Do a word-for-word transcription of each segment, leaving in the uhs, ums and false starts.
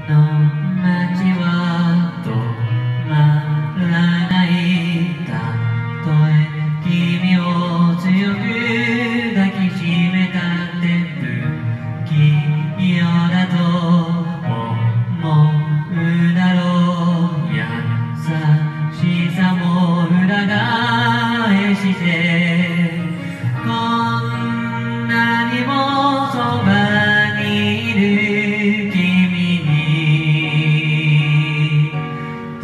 の街は止まらないたとえ君を強く抱きしめたって不器用だと思うだろう優しさも裏返してこんなにもそばにいる君に戸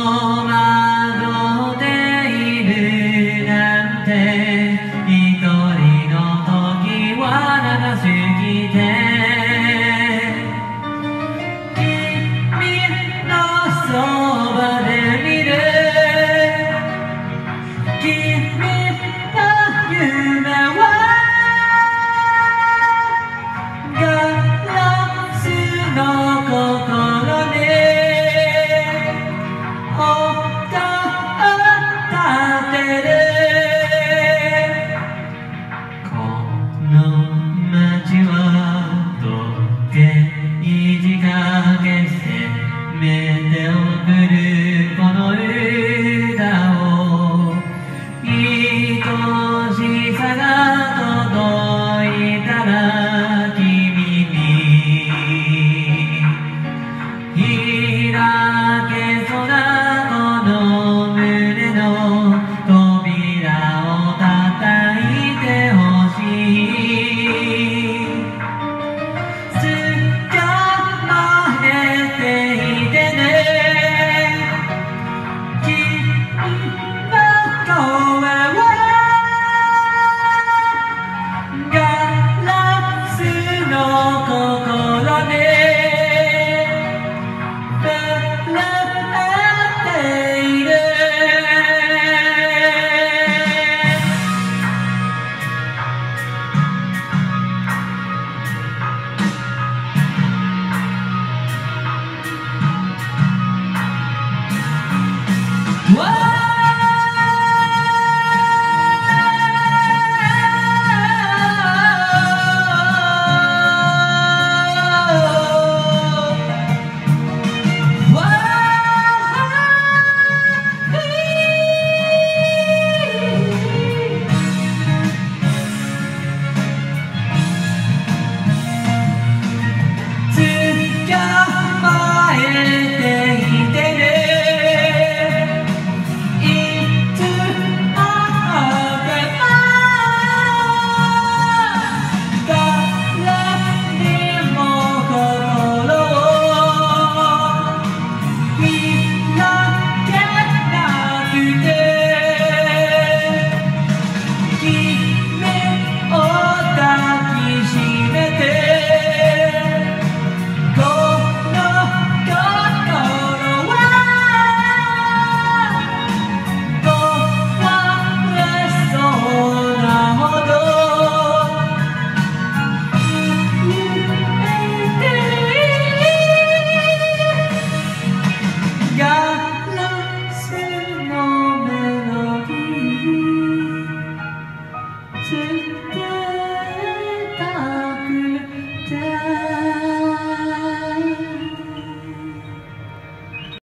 惑っているなんて一人の時は長すぎて君のそばで見る君の夢はガラスの心に音を立てるこの街は時計仕掛けせめて送るこの歌を愛しさが届いたら君に開けそうなこの胸の扉を叩いてほしい捕まえていてね君の声はガラスの心に触れているわ